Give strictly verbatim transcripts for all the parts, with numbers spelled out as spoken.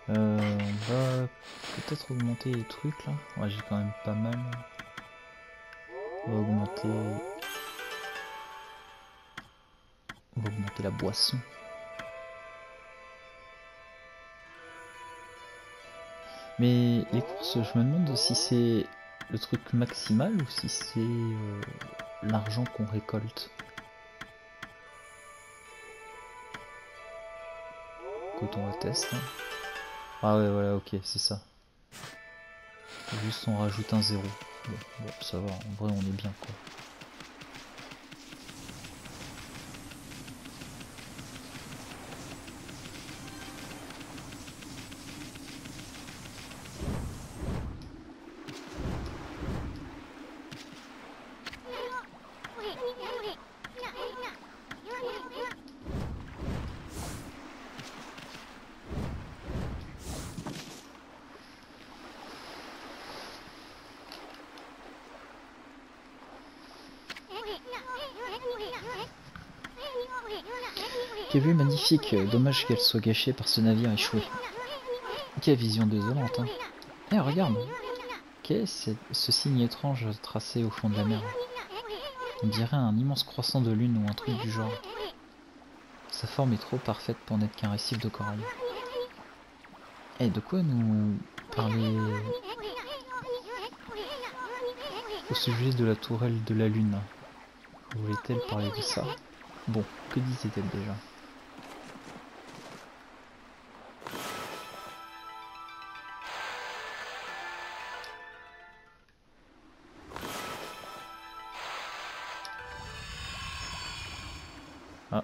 Euh, on va peut-être augmenter les trucs là. Ouais, j'ai quand même pas mal. On va augmenter. On va augmenter la boisson. Mais les courses, je me demande si c'est le truc maximal ou si c'est euh, l'argent qu'on récolte. Quand on le teste. Hein. Ah ouais, voilà, ok, c'est ça. Juste on rajoute un zéro. Bon, bon, ça va, en vrai on est bien quoi. Quelle vue magnifique, dommage qu'elle soit gâchée par ce navire échoué. Quelle vision désolante, hein. Eh, regarde! Qu'est-ce ce signe étrange tracé au fond de la mer? On dirait un immense croissant de lune ou un truc du genre. Sa forme est trop parfaite pour n'être qu'un récif de corail. Eh, de quoi nous parler au sujet de la tourelle de la lune? Voulait-elle parler de ça? Bon, que disait-elle déjà? Ah.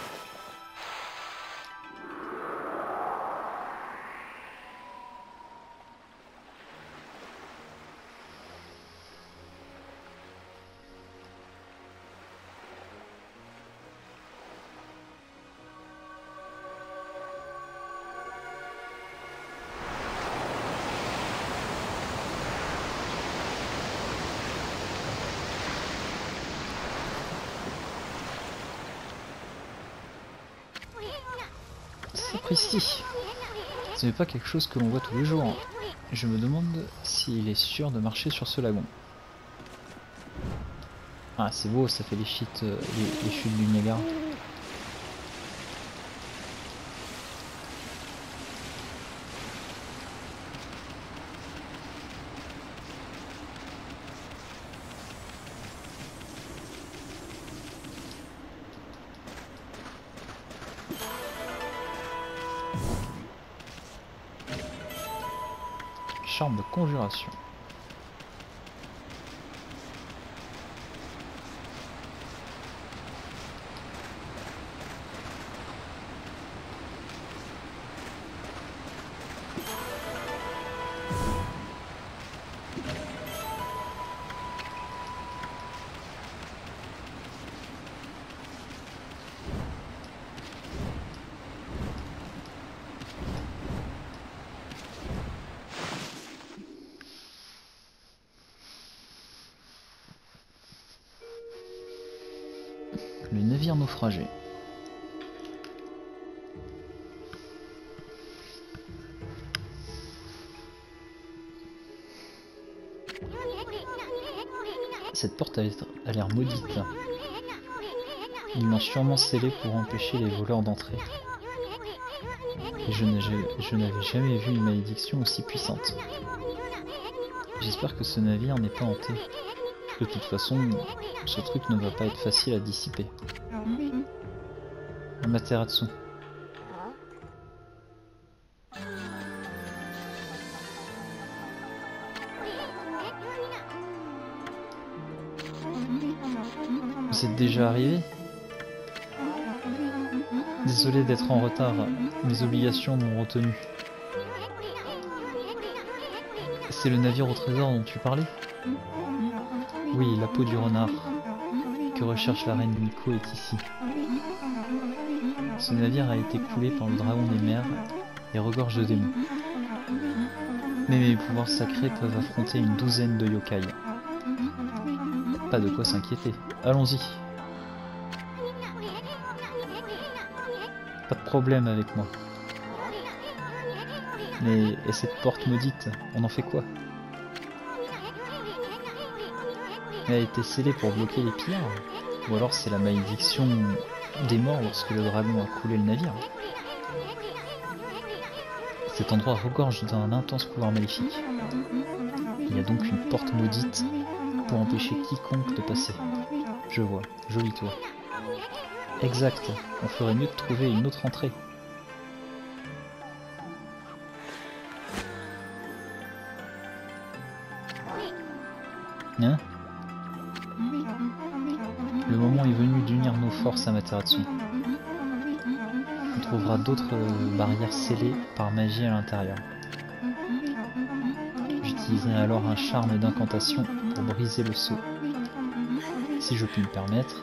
Sapristi! Ce n'est pas quelque chose que l'on voit tous les jours. Je me demande s'il est sûr de marcher sur ce lagon. Ah, c'est beau, ça fait les chutes, euh, les, les chutes du Niagara. Charme de conjuration. Le navire naufragé. Cette porte a l'air maudite. Ils l'ont sûrement scellée pour empêcher les voleurs d'entrer. Et je n'avais jamais vu une malédiction aussi puissante. J'espère que ce navire n'est pas hanté. De toute façon, ce truc ne va pas être facile à dissiper. Amaterasu. Vous êtes déjà arrivé? Désolé d'être en retard, mes obligations m'ont retenu. C'est le navire au trésor dont tu parlais? Oui, la peau du renard que recherche la reine Miko est ici. Ce navire a été coulé par le dragon des mers et regorge de démons. Mais mes pouvoirs sacrés peuvent affronter une douzaine de yokai. Pas de quoi s'inquiéter. Allons-y. Pas de problème avec moi. Mais et cette porte maudite, on en fait quoi? Elle a été scellée pour bloquer les pillards? Ou alors c'est la malédiction des morts lorsque le dragon a coulé le navire? Cet endroit regorge d'un intense pouvoir maléfique. Il y a donc une porte maudite pour empêcher quiconque de passer. Je vois, joli tour. Exact, on ferait mieux de trouver une autre entrée. Hein? Le moment est venu d'unir nos forces à Amaterasu. On trouvera d'autres barrières scellées par magie à l'intérieur. J'utiliserai alors un charme d'incantation pour briser le sceau. Si je puis me permettre.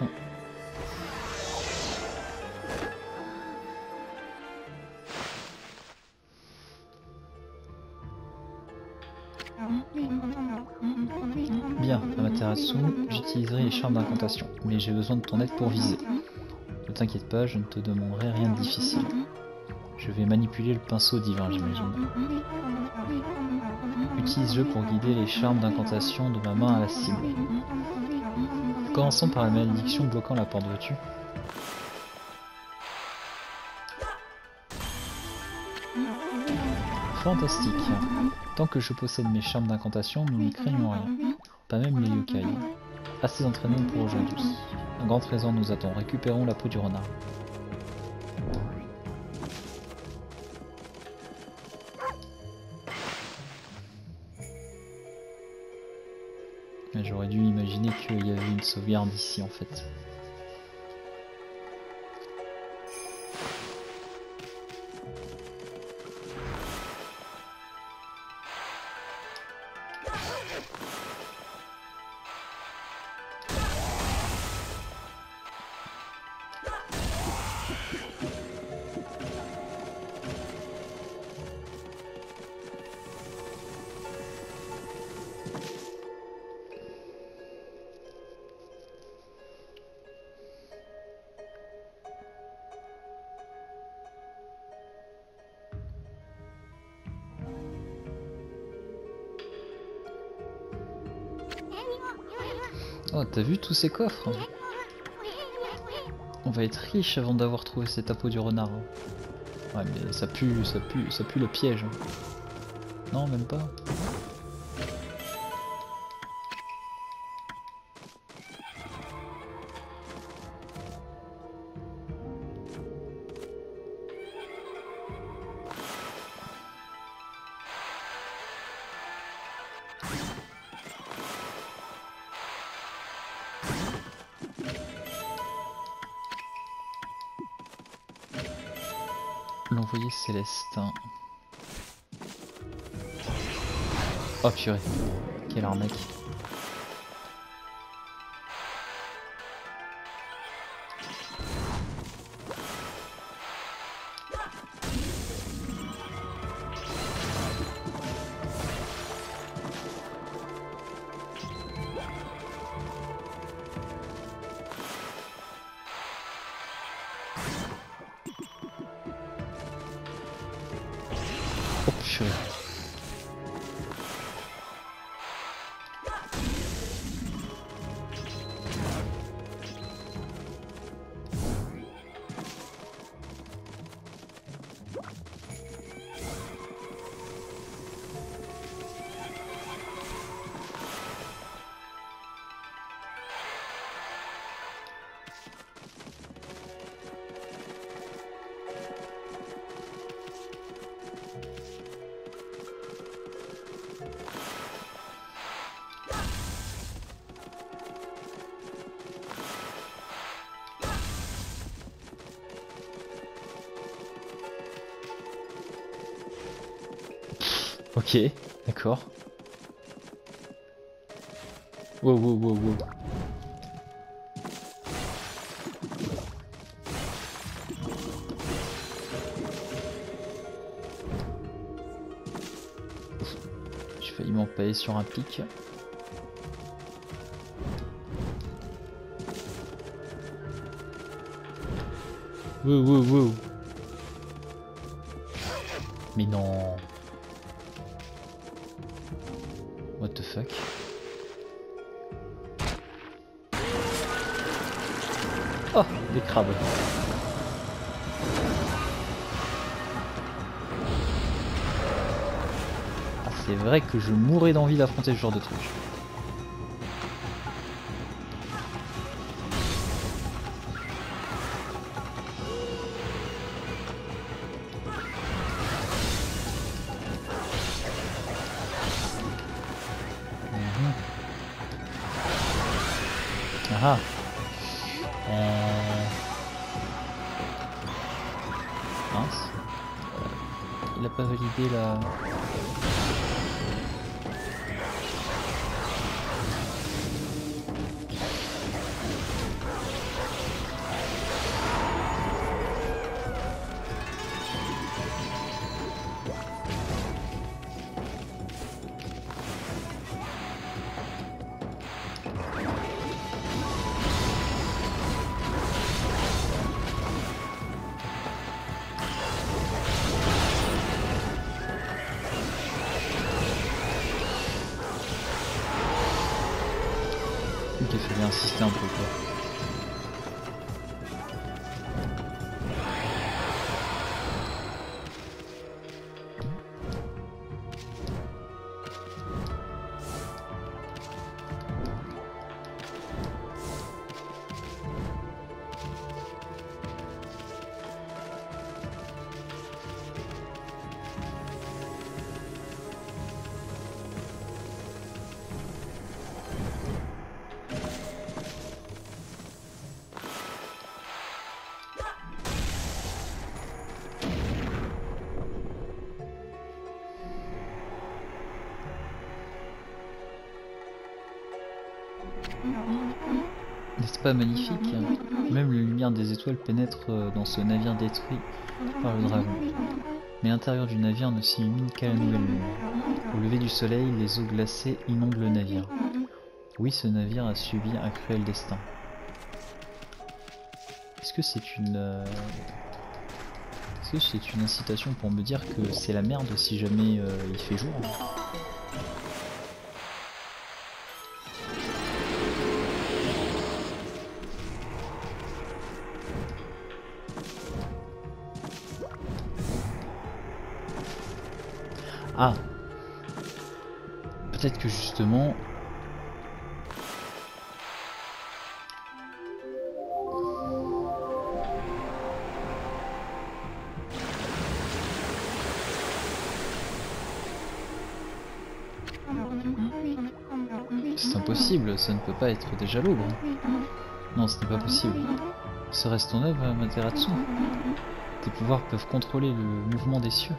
Bien, Amaterasu, j'utiliserai les charmes d'incantation, mais j'ai besoin de ton aide pour viser. Ne t'inquiète pas, je ne te demanderai rien de difficile. Je vais manipuler le pinceau divin, j'imagine. Utilise-le pour guider les charmes d'incantation de ma main à la cible. Commençons par la malédiction bloquant la porte, veux-tu? Fantastique. Tant que je possède mes charmes d'incantation, nous ne craignons rien. Pas même les yokai. Assez d'entraînement pour aujourd'hui. Un grand trésor nous attend. Récupérons la peau du renard. J'aurais dû imaginer qu'il y avait une sauvegarde ici en fait. Oh, t'as vu tous ces coffres? On va être riche avant d'avoir trouvé cet peau du renard. Ouais, mais ça pue, ça pue, ça pue le piège. Non, même pas. L'envoyé céleste. Oh purée, quelle arnaque. Oh purée. Ok, d'accord. Wow, wow, wow, wow. J'ai failli m'empailler sur un pic. Wow, wow, wow. Mais non. What the fuck? Oh, des crabes. Ah, c'est vrai que je mourrais d'envie d'affronter ce genre de truc. Ah. Euh... Mince. Il a pas validé la... Ok, il fallait insister un peu quoi. N'est-ce pas magnifique? Même la lumière des étoiles pénètre dans ce navire détruit par le dragon. Mais l'intérieur du navire ne s'illumine qu'à la nouvelle lune. Au lever du soleil, les eaux glacées inondent le navire. Oui, ce navire a subi un cruel destin. Est-ce que c'est une... Euh... Est-ce que c'est une incitation pour me dire que c'est la merde si jamais euh, il fait jour? Ah, peut-être que justement... C'est impossible, ça ne peut pas être déjà l'aube. Non, ce n'est pas possible. Serait-ce ton œuvre, Materatsu? Tes pouvoirs peuvent contrôler le mouvement des cieux.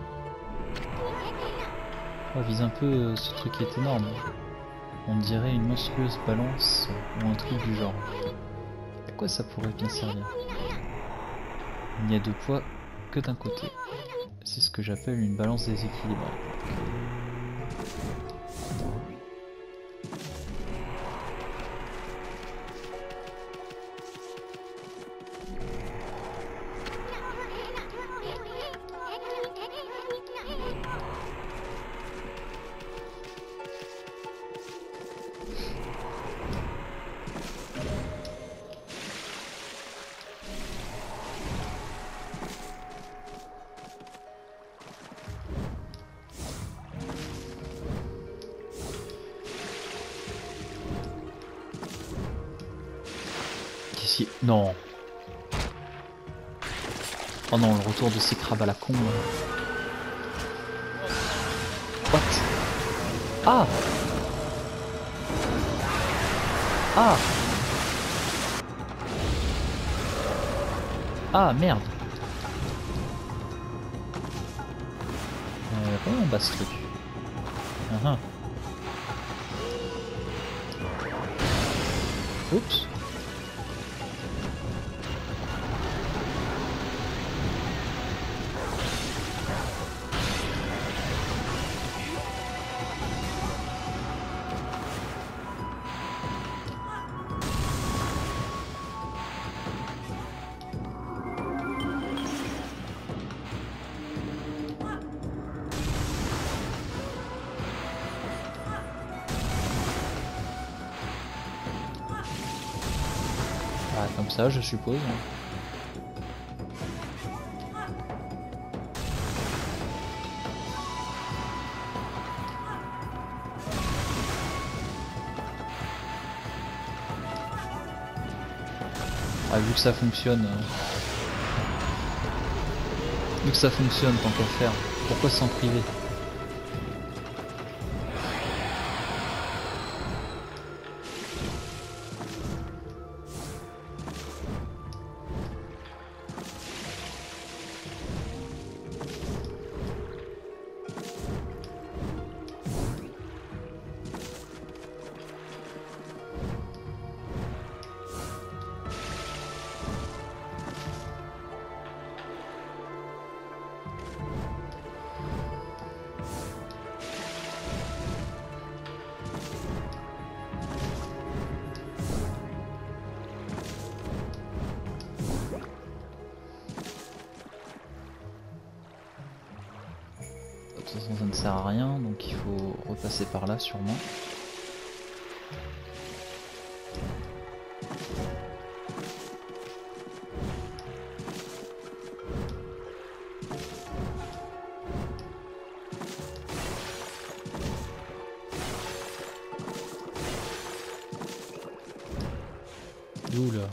Oh, vise un peu, euh, ce truc est énorme. On dirait une monstrueuse balance ou un truc du genre. À quoi ça pourrait bien servir? Il n'y a de poids que d'un côté. C'est ce que j'appelle une balance déséquilibrée. Non. Oh non, le retour de ces crabes à la con. What? Ah. Ah. Ah, merde. Euh, comment on bat ce truc? uh -huh. Oups. comme ça, je suppose. Ah, vu que ça fonctionne, euh, vu que ça fonctionne tant qu'à faire, pourquoi s'en priver? De toute façon ça ne sert à rien, donc il faut repasser par là sûrement. D'où là?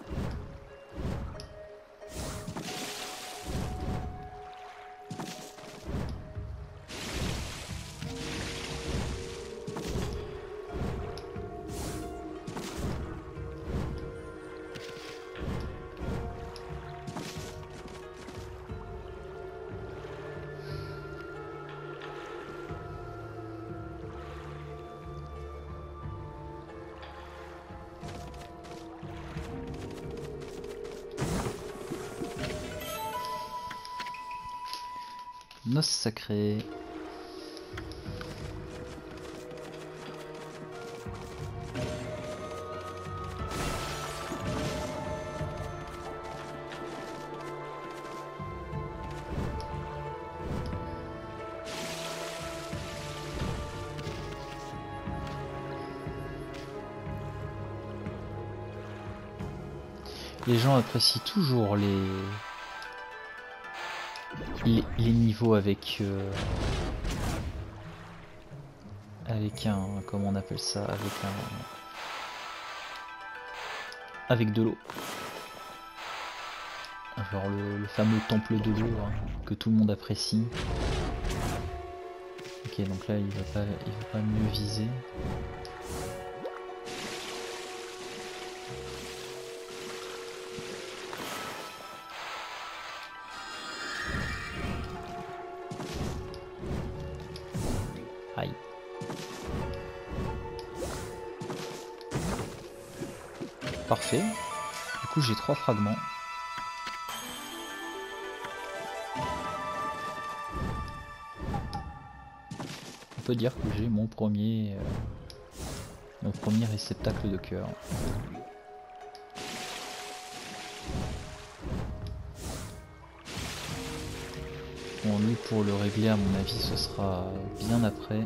Noce sacrée. Les gens apprécient toujours les les, les niveaux avec euh, avec un, comment on appelle ça, avec un avec de l'eau. Genre le, le fameux temple de l'eau hein, que tout le monde apprécie. Ok, donc là il va pas il va pas mieux viser. Aïe. Parfait. Du coup j'ai trois fragments. On peut dire que j'ai mon premier euh, mon premier réceptacle de cœur. Bon, lui pour le régler à mon avis ce sera bien après.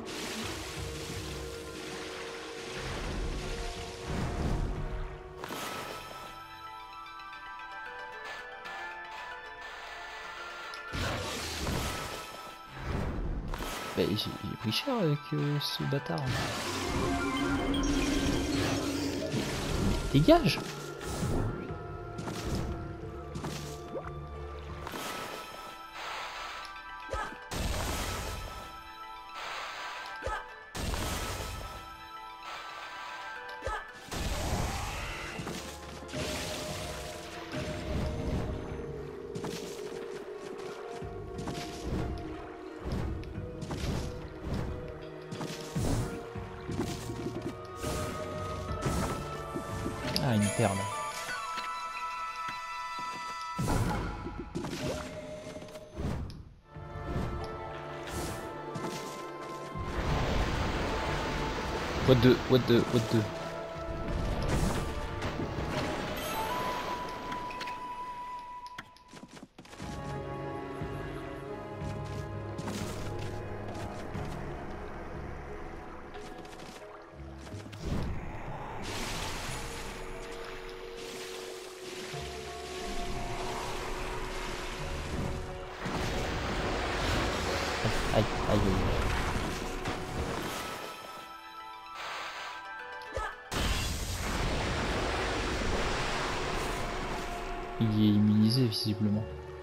Bah, j'ai pris cher avec euh, ce bâtard. Mais, mais dégage! Ah, une perle. What the, what the, what the. Aïe, aïe, aïe. Il est immunisé visiblement.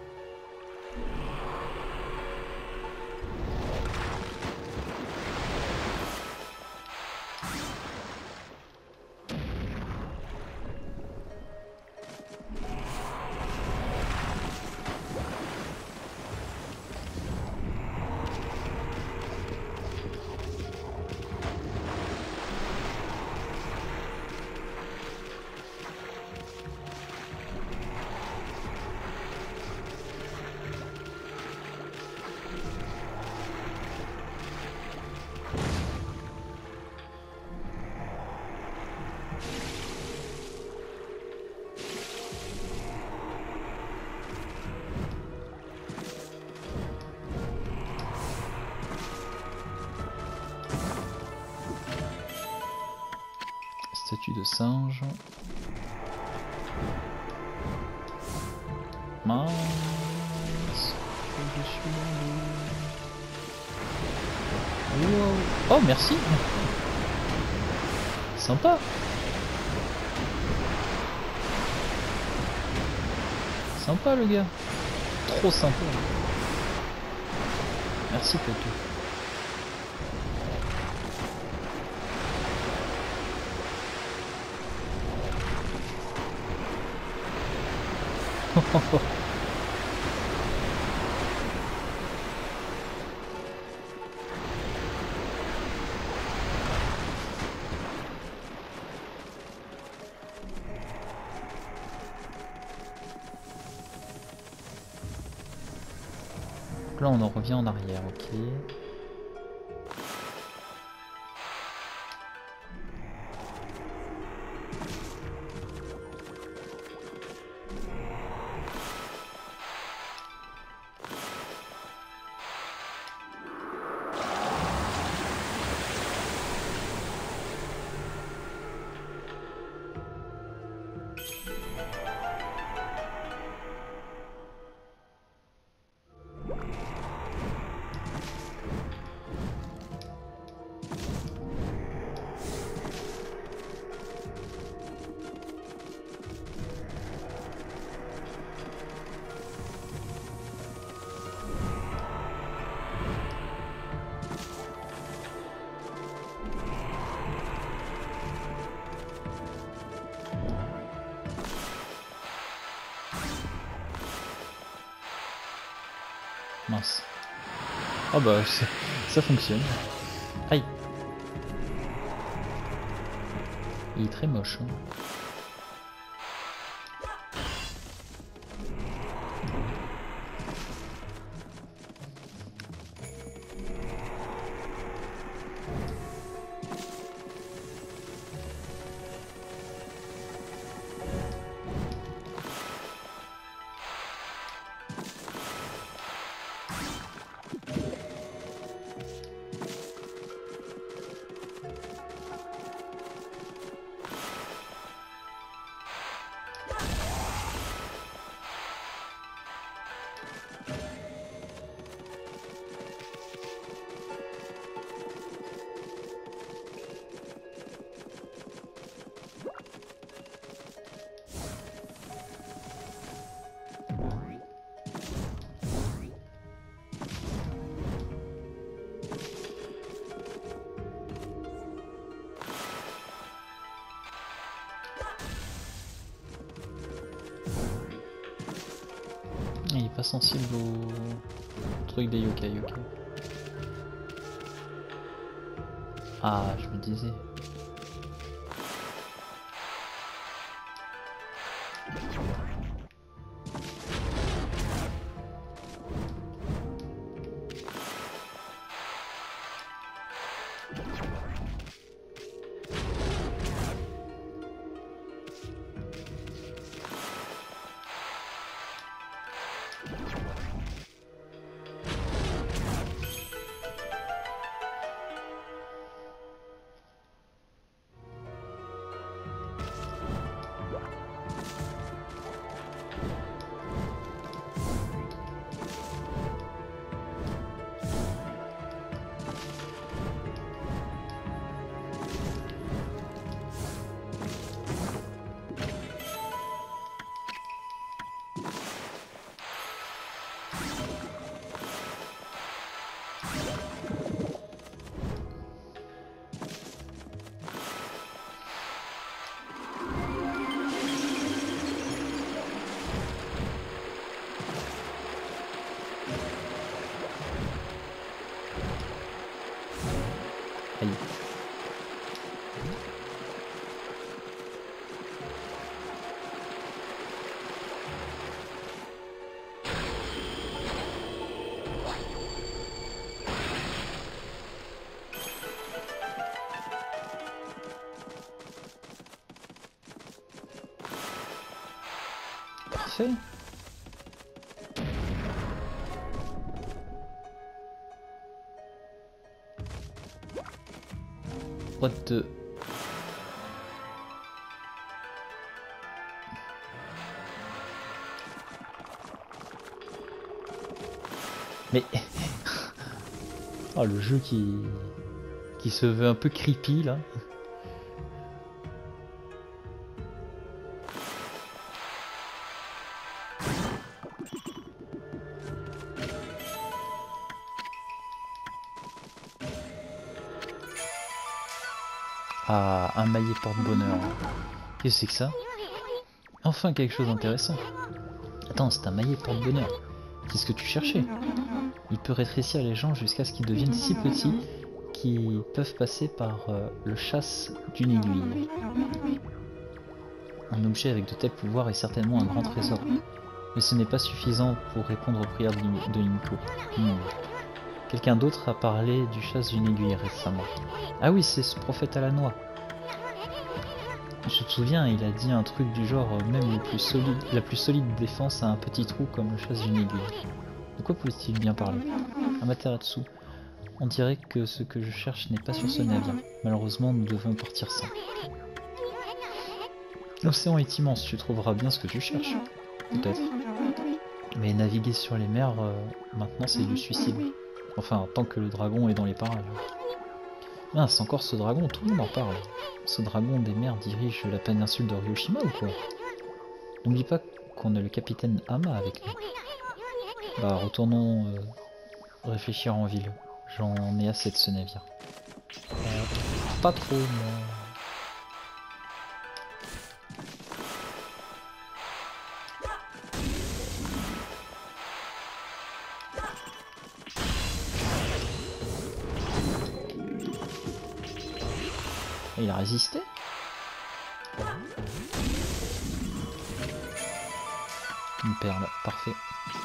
Statue de singe. Mince. Je suis wow. Oh merci. Sympa. Sympa le gars. Trop sympa. Merci Potou. Là on en revient en arrière, ok. Mince. Ah bah ça, ça fonctionne. Aïe. Il est très moche. Hein. Il est pas sensible au truc des yokai, ok. Ah, je me disais. fait. What the... Mais... oh, le jeu qui... qui se veut un peu creepy là. Ah, un maillet porte-bonheur. Qu'est-ce que c'est que ça? Enfin quelque chose d'intéressant. Attends, c'est un maillet porte-bonheur. Qu'est-ce que tu cherchais? Il peut rétrécir les gens jusqu'à ce qu'ils deviennent si petits qu'ils peuvent passer par euh, le chasse d'une aiguille. Un objet avec de tels pouvoirs est certainement un grand trésor. Mais ce n'est pas suffisant pour répondre aux prières de Limiko. Hmm. Quelqu'un d'autre a parlé du chasse d'une aiguille récemment. Ah oui, c'est ce prophète à la noix. Je te souviens, il a dit un truc du genre, même le plus solide, la plus solide défense a un petit trou comme le chasse d'une aiguille. De quoi pouvait-il bien parler? Amaterasu, on dirait que ce que je cherche n'est pas sur ce navire. Malheureusement, nous devons partir sans. L'océan est immense, tu trouveras bien ce que tu cherches. Peut-être. Mais naviguer sur les mers, euh, maintenant c'est du suicide. Enfin, tant que le dragon est dans les parages. Mince, encore ce dragon, tout le monde en parle. Ce dragon des mers dirige la péninsule de Ryoshima ou quoi? N'oublie pas qu'on a le capitaine Hama avec nous. Bah, retournons euh, réfléchir en ville. J'en ai assez de ce navire. Euh, pas trop, moi. Il a résisté? Une perle, parfait.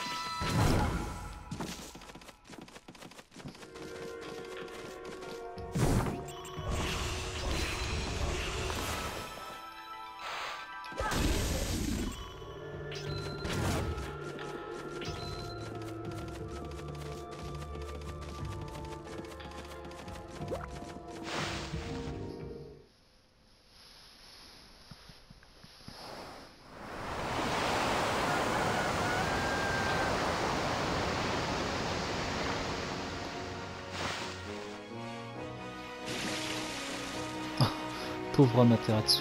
Pauvre Amaterasu.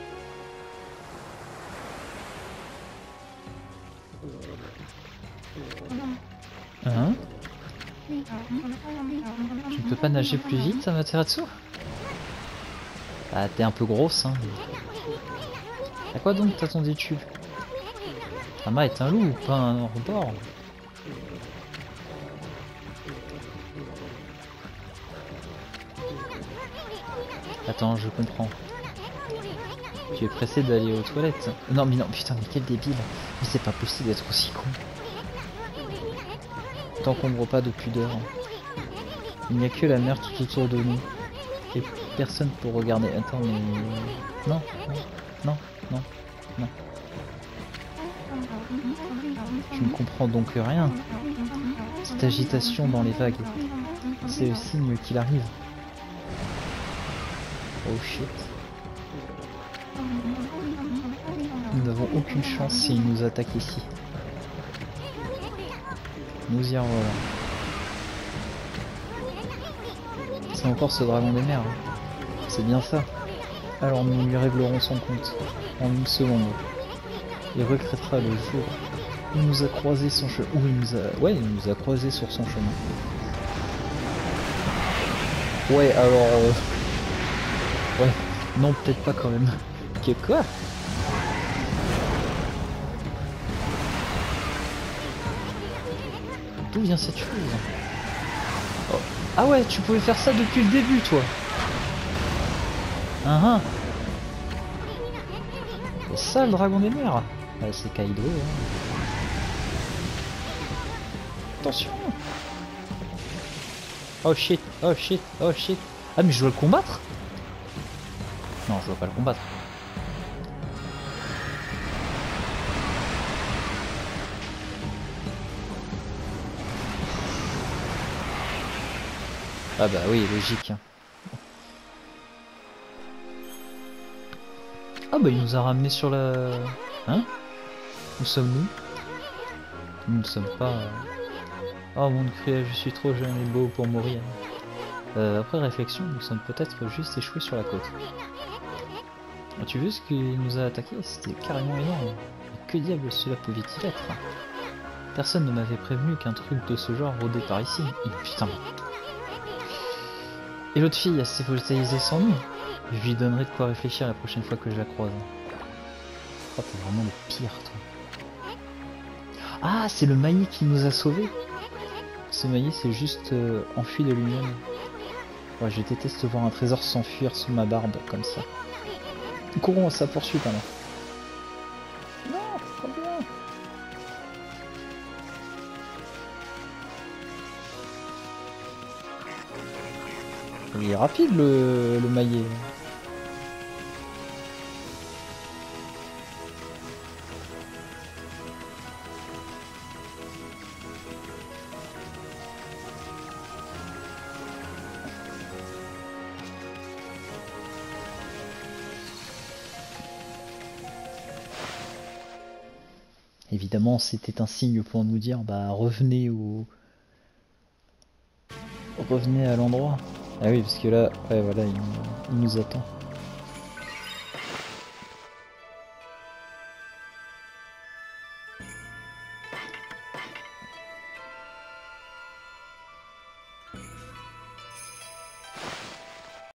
Hein? Tu ne peux pas nager plus vite, Amaterasu? Ah, t'es un peu grosse, hein. À quoi donc t'attendais-tu? Ama est un loup, pas un rebord. Attends, je comprends. Tu es pressé d'aller aux toilettes. Non mais non, putain, mais quel débile. Mais c'est pas possible d'être aussi con. T'encombre pas de pudeur. Il n'y a que la mer tout autour de nous. Et personne pour regarder. Attends, mais... Non, non, non, non. Tu ne comprends donc rien. Cette agitation dans les vagues, c'est le signe qu'il arrive. Oh shit. Nous n'avons aucune chance s'il nous attaque ici. Nous y revoilà. C'est encore ce dragon des mers. C'est bien ça. Alors nous lui réglerons son compte en une seconde. Il regrettera le jour où il nous a croisé son chemin. Où il nous a. Ouais, il nous a croisé sur son chemin. Ouais, alors. Euh... Ouais, non, peut-être pas quand même. Que quoi? D'où vient cette chose? Oh. Ah ouais, tu pouvais faire ça depuis le début, toi. Ah ah. C'est ça le dragon des mers. Ah, c'est Kaido. Hein. Attention. Oh shit, oh shit, oh shit. Ah mais je dois le combattre? Non, je dois pas le combattre. Ah bah oui, logique. Ah bah il nous a ramené sur la... Hein? Où sommes-nous? Nous ne sommes pas... Oh monde cruel, je suis trop jeune et beau pour mourir. Euh, après réflexion, nous sommes peut-être juste échoués sur la côte. As-tu vu ce qu'il nous a attaqué? C'était carrément énorme. Mais que diable cela pouvait-il être? Personne ne m'avait prévenu qu'un truc de ce genre rôdait par ici. Et putain. Et l'autre fille, elle s'est volatilisée sans nous. Je lui donnerai de quoi réfléchir la prochaine fois que je la croise. Oh, t'es vraiment le pire, toi. Ah, c'est le maillet qui nous a sauvés. Ce maillet s'est juste euh, enfui de lui-même. Ouais, je déteste voir un trésor s'enfuir sous ma barbe, comme ça. Courons à sa poursuite, alors. Non, pas bien. Il est rapide, le, le maillet. Évidemment, c'était un signe pour nous dire, bah revenez au... Revenez à l'endroit. Ah oui, parce que là, ouais voilà, il, il nous attend.